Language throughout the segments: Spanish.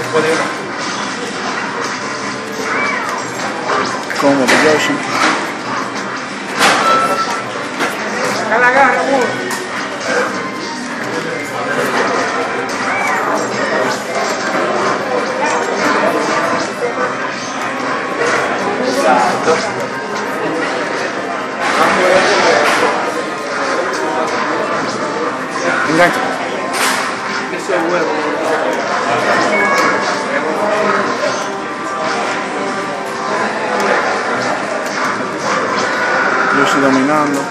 Como de Yoshi. Saca la garra, amor. Exacto. Engancha. Eso es huevo. Yoshi dominando.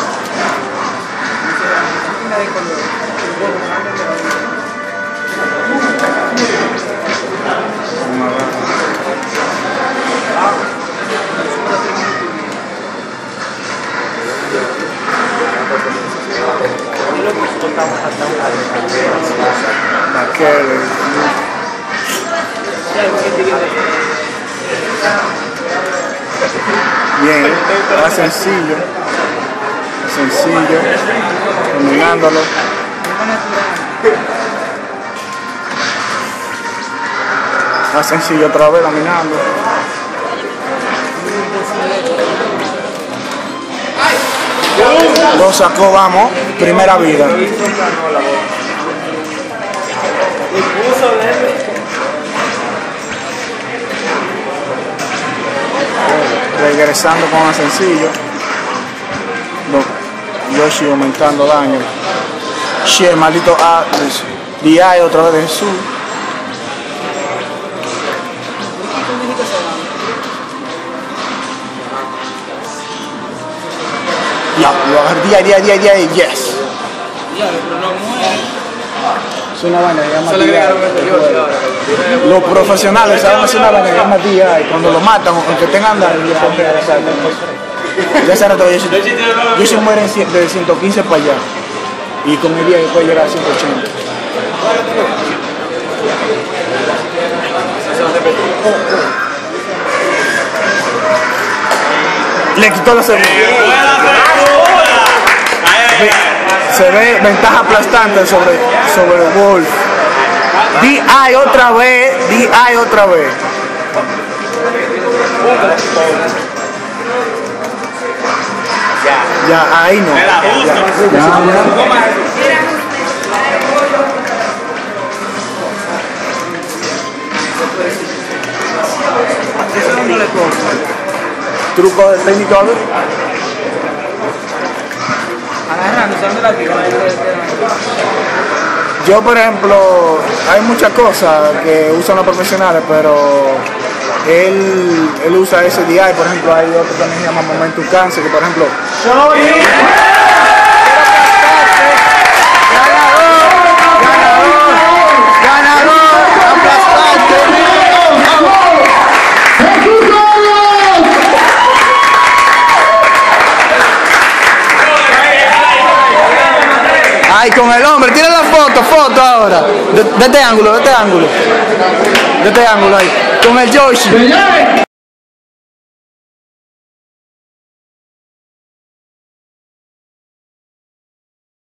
Bien, va sencillo, dominándolo. Va sencillo otra vez, dominando. Lo sacó, vamos, primera vida. Regresando con el sencillo. Yoshi aumentando daño. Shit, maldito DI otra vez de Jesús. Ya, lo agarré, DI, yes. Es una vaina que llama DI. Los profesionales saben hacer una vaina que llama DI. Cuando lo matan, aunque tengan daño, ya se rato yo se muere de 115 para allá. Y con el DI puede llegar a 180. Le quitó la segunda. Se ve ventaja aplastante sobre Wolf. DI otra vez. Ya, ahí no. Truco de técnico. Yo, por ejemplo, hay muchas cosas que usan los profesionales, pero él usa ese DI. Por ejemplo, hay otro también que se llama Momentum Cancel, que por ejemplo ay, con el hombre, tira la foto ahora. De este ángulo ahí. Con el Yoshi.